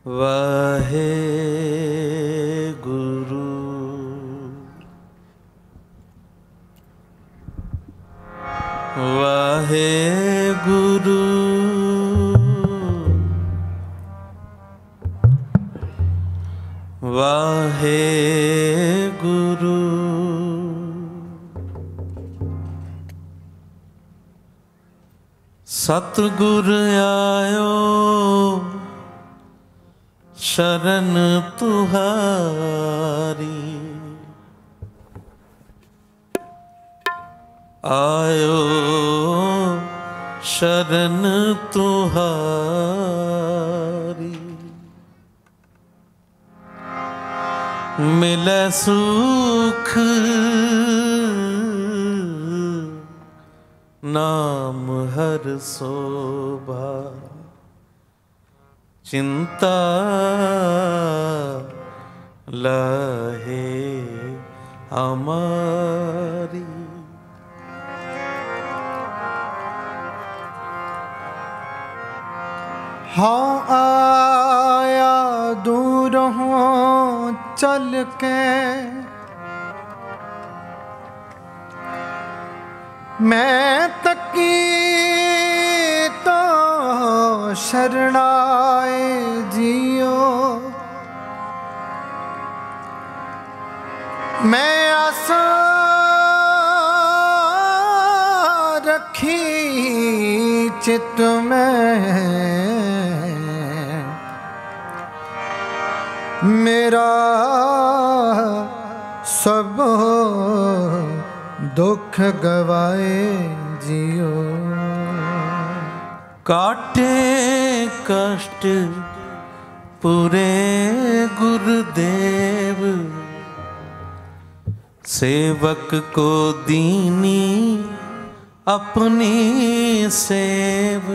वाहे गुरु वाहे गुरु वाहे गुरु सतगुर आयो शरण तुहारी आयो शरण तुहारी मिले सुख नाम हर शोभा चिंता लहे हमारी। हाँ आया दूरों चल के मैं तकी तो शरणाए जियो मैं आशा रखी चित में मेरा सब दुख गवाए जियो काटे कष्ट पूरे गुरुदेव सेवक को दीनी अपनी सेव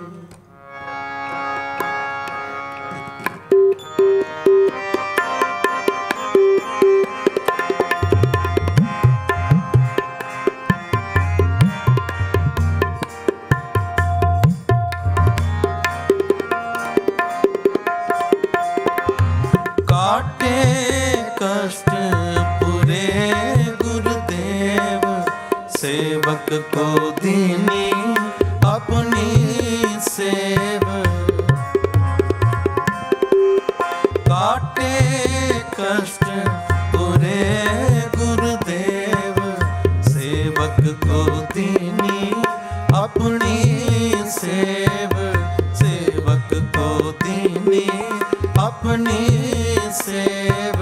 काटे कष्ट पूरे गुरुदेव सेवक को दीनी अपनी सेव काटे कष्ट पूरे गुरुदेव सेवक को दीनी अपनी सेव सेवक को दीनी अपनी सेव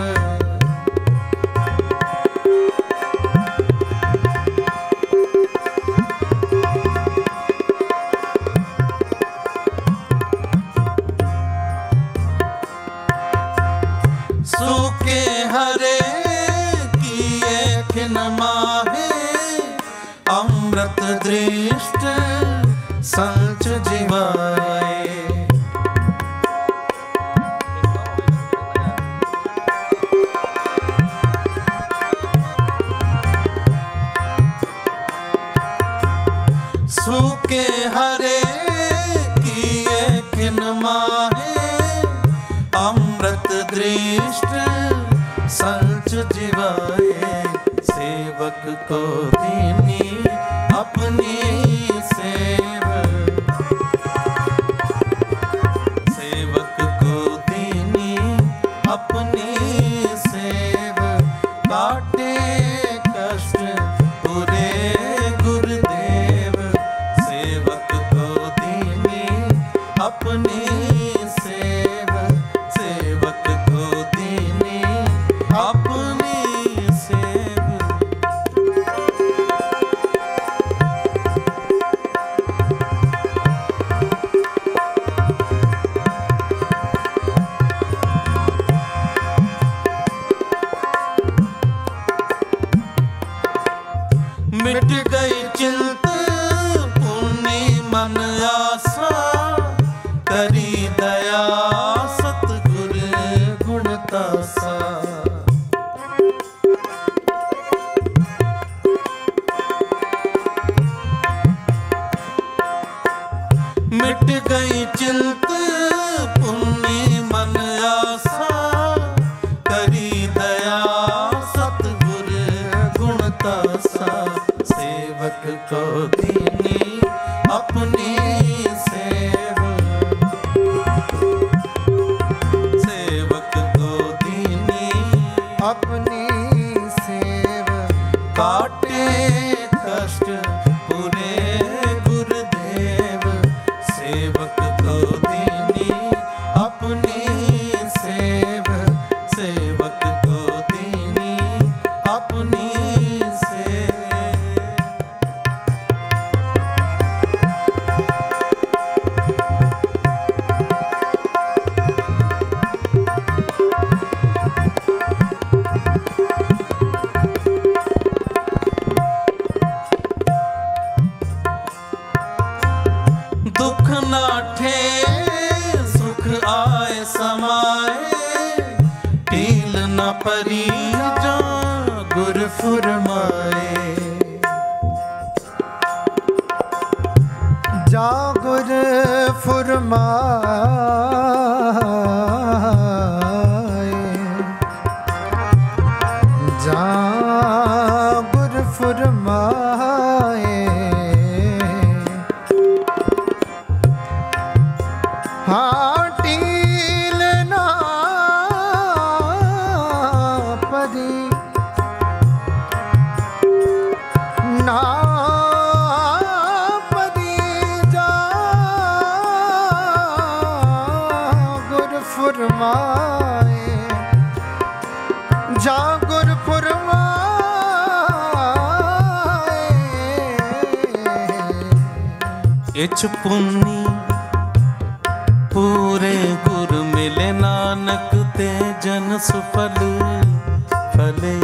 सूखे हरे किए खिन माहे अमृत दृष्ट संच जीवाए सूखे हरे किए खिन माहे अमृत दृष्ट संच जीवाए सेवक को दीनी अपनी सेव सेवक को दीनी अपनी सेव काटे कष्ट पूरे गुरुदेव सेवक को दीनी अपनी सेव सेवक को दीनी अपनी सेव मिट गई चिंत पुण्य मन आसा करी दया सतगुर गुणतासा मिट गई चिंत पुण्य मन अपनी सेव, सेवक को दीनी अपनी सेव, काटे कष्ट पूरे गुरुदेव, सेवक को दीनी अपनी सेव, सेवक को दीनी अपनी सेव। दुख नाठे सुख आए समाए, टील न परी जा गुर फुरमाए, जा गुर फुरमाए, जा गुर फुरमाए, हाँ टील ना परी ना परी, जा गुर फुरमाए, जा गुर फुरमाए, इच पुन्नी पूरे गुर मिले नानक ते जन सुफल फले,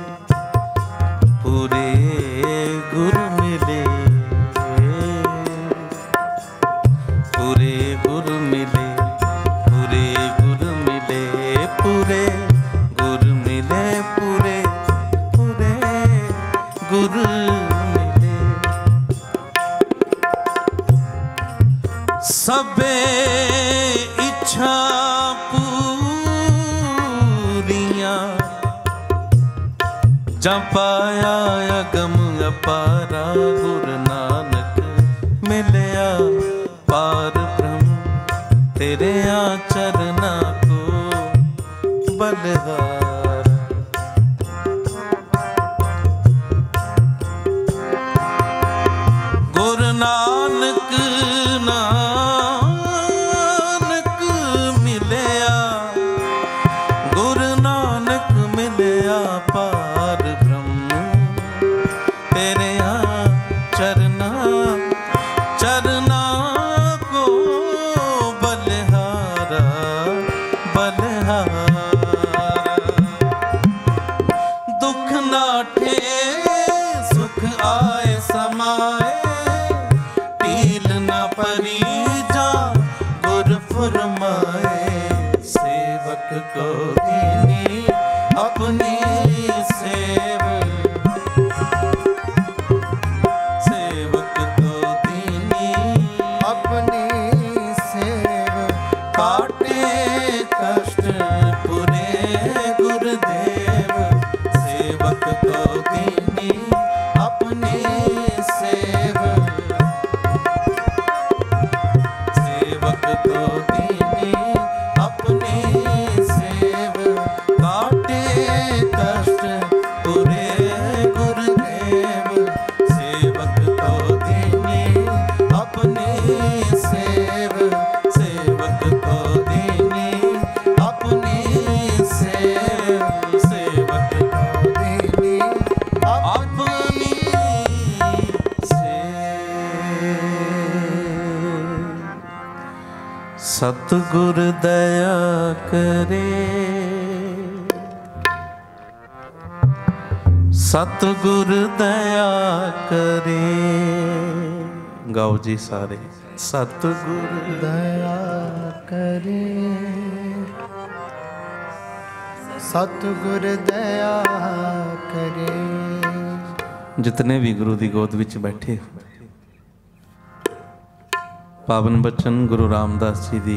पूरे गुर मिले, पूरे गुर मिले, पूरे गुर मिले, पूरे गुर मिले, पूरे पूरे गुर मिले। सबे इच्छा पूरियां, जब पाया अगम अपारा, गुरु नानक मिलया पार ब्रह्म, तेरे आचरना को बलिहार। गुरु नानक नानक मिलया, गुरु नानक मिलया पार ब्रह्म, तेरे चरना चरना को बलिहारा बलिहारा। दुख नाठे सुख आए समाए, टील न परी जा गुर फुरमाए, सेवक को दीनी अपनी सेव, सेवक को दीनी अपनी सेव, काटे कष्ट पूरे गुरुदेव, सेवक को दीनी अपनी सेव, सेवक को दीनी अपनी सेव, काटे कष्ट पूरे गुरुदेव, सेवक को दीनी अपनी सेव, सेवक को दीनी अपनी सेव, सेवक को दीनी अपनी सेव। सतगुर दया करे, सतगुर दया करे। गाओ जी सारे। सतगुर दया करे, सतगुर दया करे। जितने भी गुरु की गोद विच बैठे पावन बचन गुरु रामदास जी की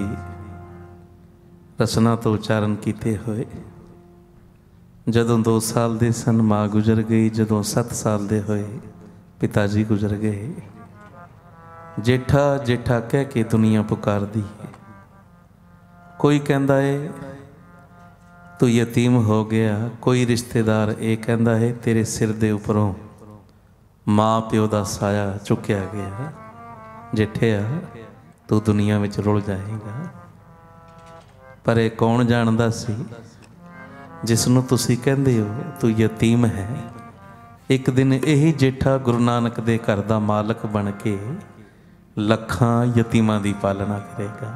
रचना तो उच्चारण किए हुए, जदों 2 साल दे सन माँ गुजर गई, जदों 7 साल दे होए पिता जी गुजर गए। जेठा जेठा कह के दुनिया पुकारदी है। कोई कहता है तू यतीम हो गया, कोई रिश्तेदार ये कहता है तेरे सिर दे उपरों माँ प्यो का साया चुक्या गया, जेठिया तू दुनिया में रुल जाएगा। पर यह कौन जानता सी जिसनों तुसी कहते हो तू यतीम है, एक दिन यही जेठा गुरु नानक दे घर दा मालक बन के लखां यतीमां दी पालना करेगा।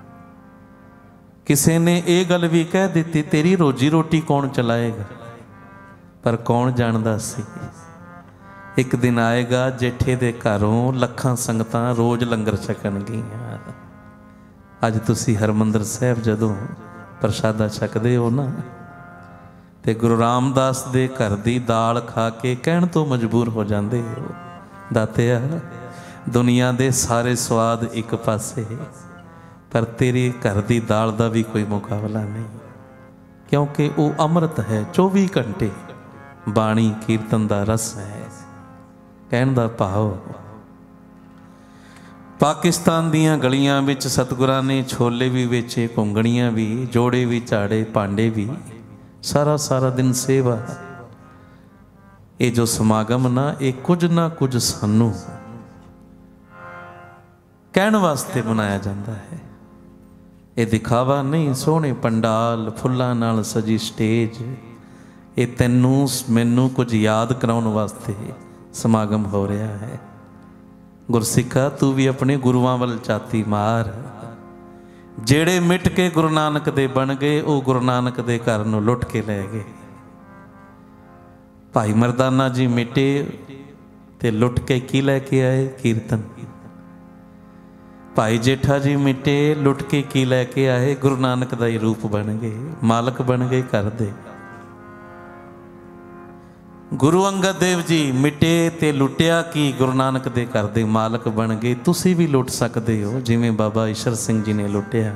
किसी ने यह गल भी कह दी तेरी रोजी रोटी कौन चलाएगा, पर कौन जानता सी एक दिन आएगा जेठे दे घरों लखां संगतां रोज लंगर छकणगीਆਂ। अज तुसी हरमंदर साहब जदों प्रसादा छकदे हो ना, ते गुरु रामदास दे घर दी दाल खा के कहण तो मजबूर हो जाते हो, दातिया दुनिया दे सारे स्वाद एक पासे, पर तेरी घर दी दाल दा भी कोई मुकाबला नहीं, क्योंकि वो अमृत है। 24 घंटे बाणी कीर्तन दा रस है। कहण दा भाव पाकिस्तान दियां गलियां विच सतगुरां ने छोले भी वेचे, घुंगणियां भी, जोड़े भी झाड़े, भांडे भी, सारा सारा दिन सेवा। ये जो समागम ना ये कुछ ना कुछ सानू कहण वास्ते बनाया जाता है। ये दिखावा नहीं। सोहने पंडाल फुल्लां नाल सजी स्टेज, ये तैनू मैनू कुछ याद कराउण वास्ते समागम हो रहा है। गुरसिखा तू भी अपने गुरुआं वल छाती मार। जेड़े मिट के गुरु नानक दे बन गए वो गुरु नानक दे घर नूं लुट के लै गए। भाई मरदाना जी मिटे ते लुट के की लैके आए? कीर्तन। भाई जेठा जी मिटे लुट के की लैके आए? गुरु नानक दा ही रूप बन गए, मालक बन गए घर दे। गुरु अंगद देव जी मिटे ते लुटिया की? गुरु नानक दे घर दे मालक बन गए। तुसी भी लुट सकते हो जिवें बाबा ईशर सिंह जी ने लुटिया,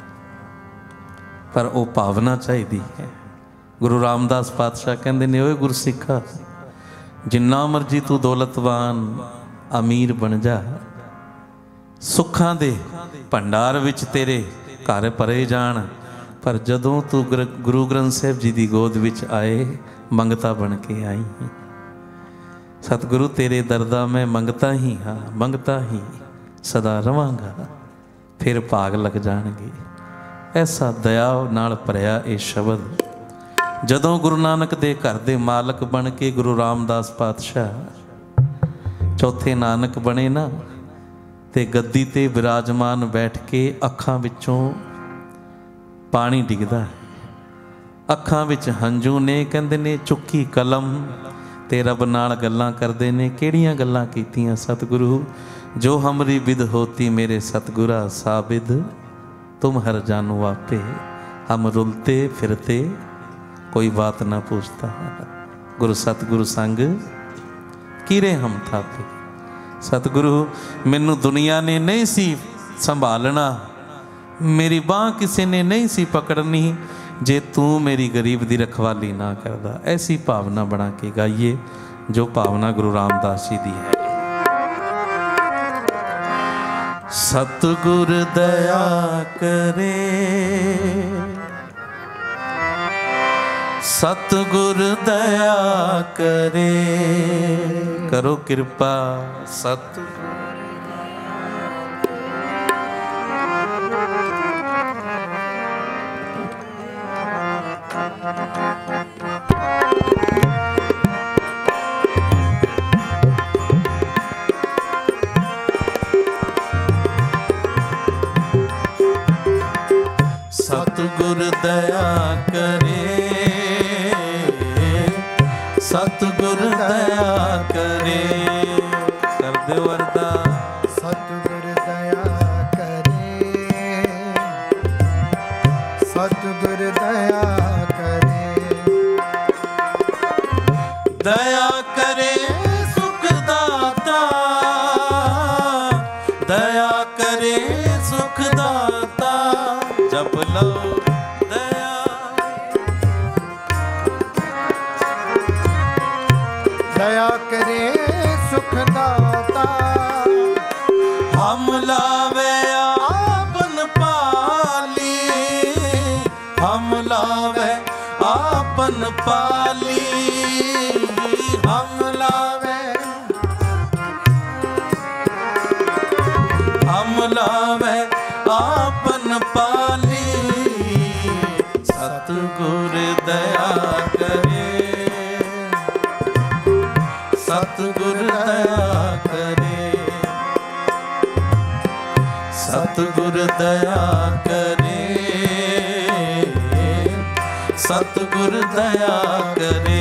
पर वो भावना चाहिए है। गुरु रामदास पातशाह कहते ने, ओए गुरसिखा जिन्ना मर्जी तू दौलतवान अमीर बन जा, सुखां दे भंडार विच तेरे घर भरे जान, पर जदों तू गुरु ग्रंथ साहिब जी की गोद विच आए मंगता बन के आई। सतगुरु तेरे दरदा मैं मंगता ही हाँ, मंगता ही सदा रवांगा, फिर भाग लग जाणगे। ऐसा दया नाल भरिया ये शब्द जदों गुरु नानक दे घर दे मालक बन के गुरु रामदास पातशाह चौथे नानक बने ना, ते गद्दी ते विराजमान बैठ के अखां विचों पानी डिगदा है, अखां विच हंझू ने। कहंदे ने चुक्की कलम ते रब नाल गल्लां करदे ने। किहड़ियां गल्लां कीतियां? सतगुरु जो हमरी विद होती मेरे सतगुरा साबिद, तुम हर जानू आपे, हम रुलते फिरते कोई बात ना पूछता, गुरु सतगुरु संग किरे हम थापे। सतगुरु मैनू दुनिया ने नहीं सी संभालना, मेरी बांह किसी ने नहीं सी पकड़नी जे तू मेरी गरीब दी रखवाली ना करदा। ऐसी भावना बना के गाइए जो भावना गुरु रामदास जी दी है। सतगुर दया करे, सतगुर दया करे, करो कृपा सतगुर। सतगुर दया करे, सतगुर दया करे, कर दे वरदा। सतगुर दया करे, सतगुर दया करे, दया करे सुख दाता, दया करे सुख दाता, जप लो दया। दया करे सुख दाता, हम लावे आपन पाली, हम लावे आपन पाली, हम लावे हम लावे आपन पाली। सतगुर दया करे, सतगुर दया करे, सतगुर दया करे, सतगुर दया करे।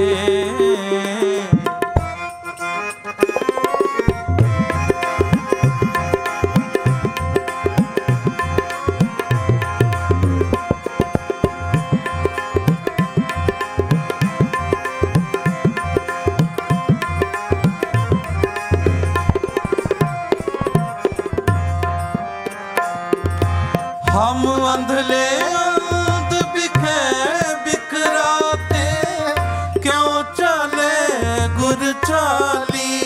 हम अंधले अंध बिखे बिखराते, क्यों चले गुर चाली।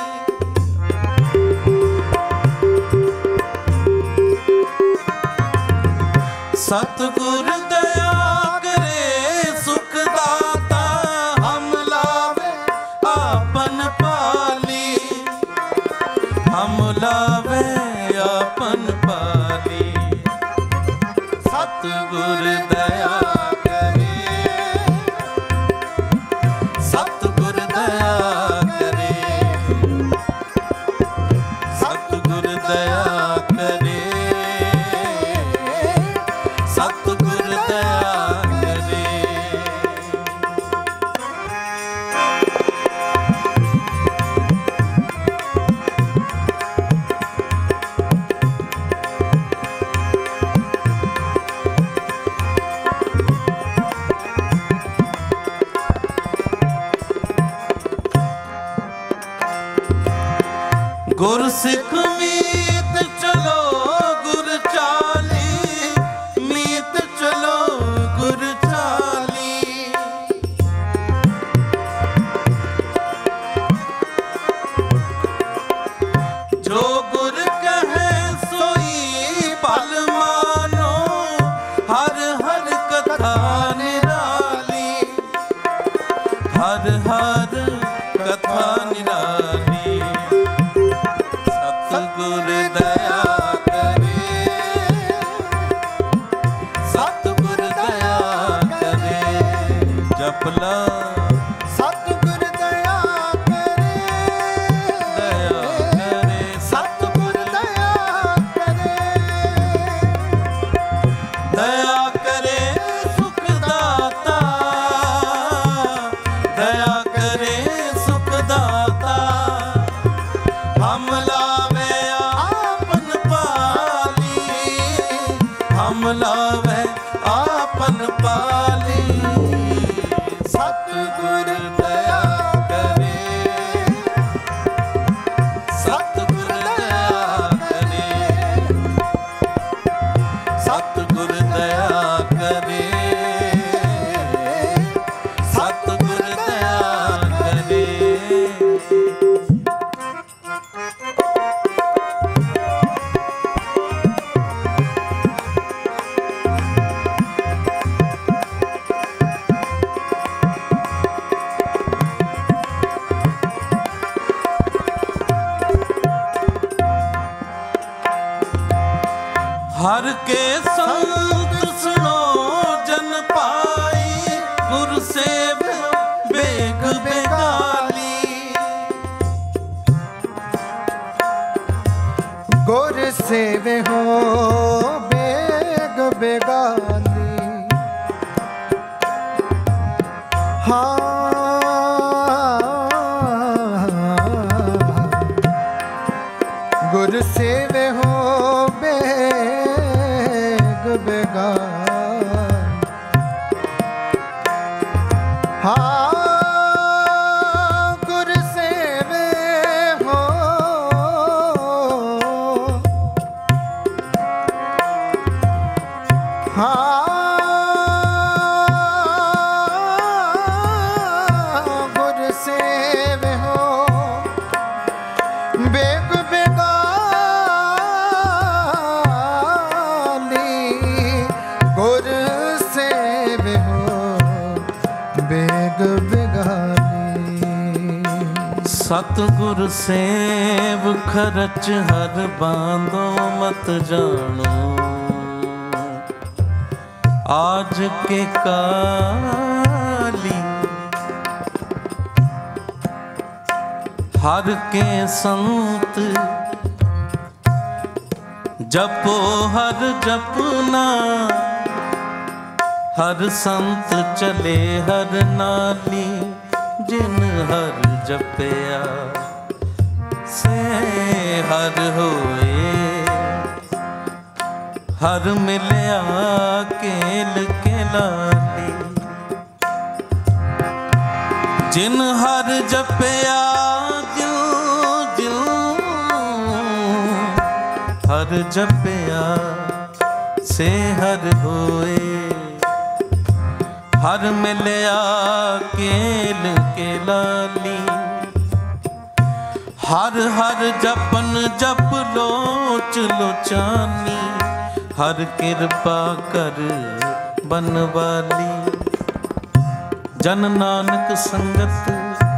सतगुर दया करे सुख दाता, हम लावे आपन पाली, हम लावे आपन पाली। सतगुर दया करे, सतगुर दया करे, सतगुर दया करे, सतगुर दया करे। गुर सिख मीत चलो गुर चाली, मीत चलो गुर चाली। जो गुर कहे सोई पल मानो, हर हर कथा निराली, हर हर कथा निराली। सतगुर दया करे, सतगुर दया करे, जपला सतगुर दया करे, दया करे, सतगुर दया करे, दया करे सुख दाता, दया करे सुख दाता। हम लावे आपन पाली, हम लावे आपन पाली। सतगुर दया करे, सतगुर दया करे, सतगुर दया करे, सतगुर दया करे। हर के संत सुनो जन पाई, गुर सेव बेग बेगाली। गुर सेवे हो बेग बेगाली। गुर सेवे हो बेग बेगान। गुर सेवे हो सतगुर सेव खरच हर बांधो मत जानो, आज के काली हर के संत जपो हर जपना, हर संत चले हर नाली, जिन हर जपया से हर होए, हर मिलया केल के लाली, जिन हर जपया जिन जिन हर जपया से हर होए, हर मिलया केल के लाली, हर हर जपन जप लोच लोचानी, हर कृपा कर बनवाली, जन नानक संगत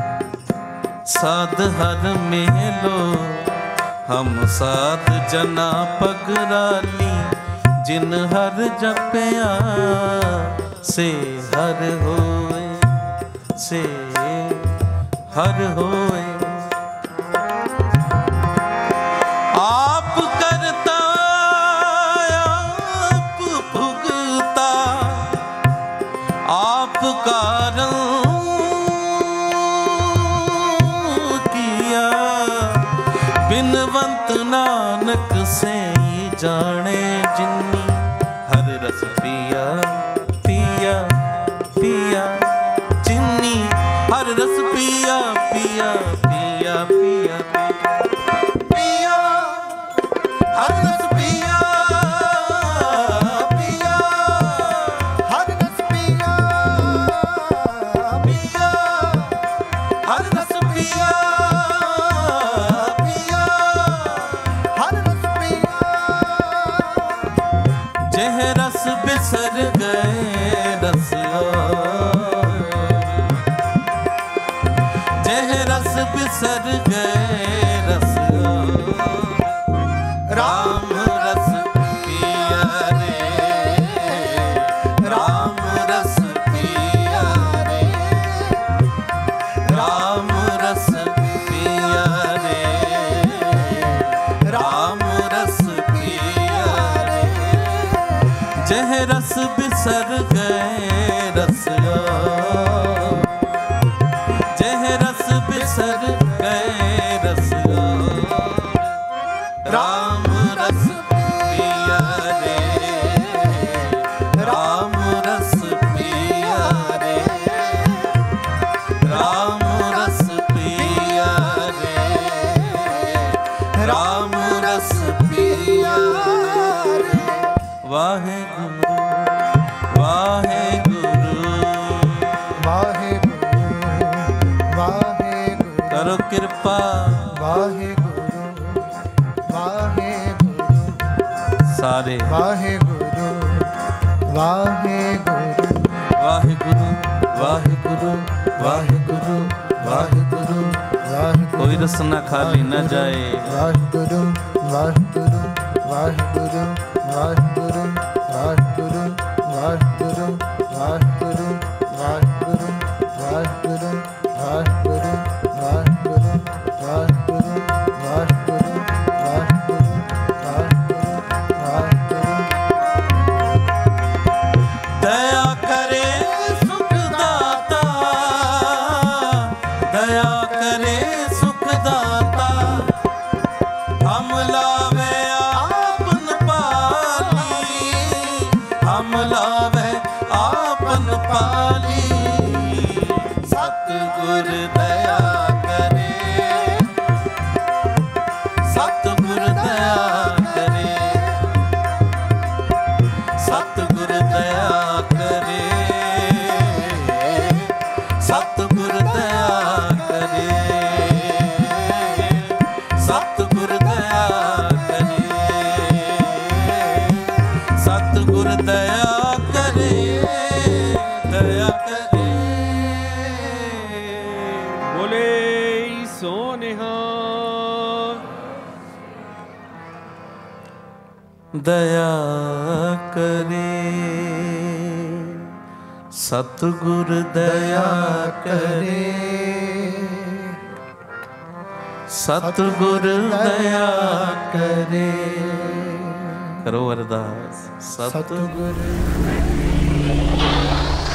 साध हर मेलो, हम साध जना पगराली, जिन हर जपया से हर होए, से हर होए। आप करता आप भुगता, आप कारण किया, बिनवंत नानक से ही जाने जिन्नी, हर रस पिया पिया पिया जिन्नी, हर रस पिया पिया पिया पिया पिया, हर रस पिया पिया, हर रस पिया पिया, हर रस पिया पिया, हर रस पिया, जह रस बिसर गए रस जह रस बिसर गए रस, राम रस पिया रे, राम रस पिया रे, राम रस पिया रे, राम रस पिया रे, जह रस बिसर गए रस, जह रस बिसर गए रस, राम रस पिया रे, राम रस पिया रे, राम रस पिया रे, राम रस पिया रे। वाहेगुरु वाहेगुरु वाहेगुरु वाहेगुरु, करो कृपा वाहेगुरु वाहेगुरु, सारे वाहेगुरु वाहेगुरु, वाहेगुरु वाहेगुरु वाहेगुरु वाहेगुरु, वाहेगुरु कोई रसना खाली न जाए। वाहेगुरु वाहेगुरु वाहेगुरु वाहेगुरु वाहेगुरु वाहेगुरु वाहेगुरु वाहेगुरु वाहेगुरु वाहेगुरु वाहेगुरु वाहेगुरु वाहेगुरु वाहेगुरु वाहेगुरु, दया करे सुख दाता, दया करे सुख दाता, हम लावे आपन पाली, हम लावे आपन पाली, सतगुर दया करे, सतगुर दया करे, सतगुर दया करे, सतगुर दया करे, सतगुर दया करे, सतगुर दया करे, दया करे। दया करे। सतगुर दया करे, सतगुर दया करे। करो अरदास। सतगुर